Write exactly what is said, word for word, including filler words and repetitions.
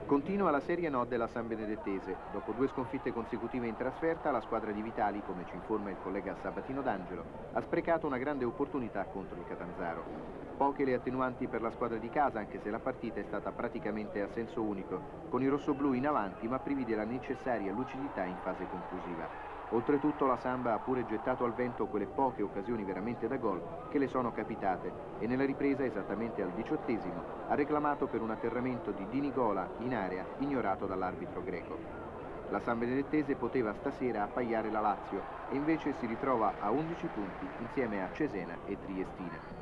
Continua la Serie No della San Benedettese. Dopo due sconfitte consecutive in trasferta, la squadra di Vitali, come ci informa il collega Sabatino D'Angelo, ha sprecato una grande opportunità contro il Catanzaro. Poche le attenuanti per la squadra di casa, anche se la partita è stata praticamente a senso unico, con i rossoblù in avanti ma privi della necessaria lucidità in fase conclusiva. Oltretutto la Samba ha pure gettato al vento quelle poche occasioni veramente da gol che le sono capitate e nella ripresa, esattamente al diciottesimo, ha reclamato per un atterramento di Di Nicola in area ignorato dall'arbitro greco. La San Benedettese poteva stasera appaiare la Lazio e invece si ritrova a undici punti insieme a Cesena e Triestina.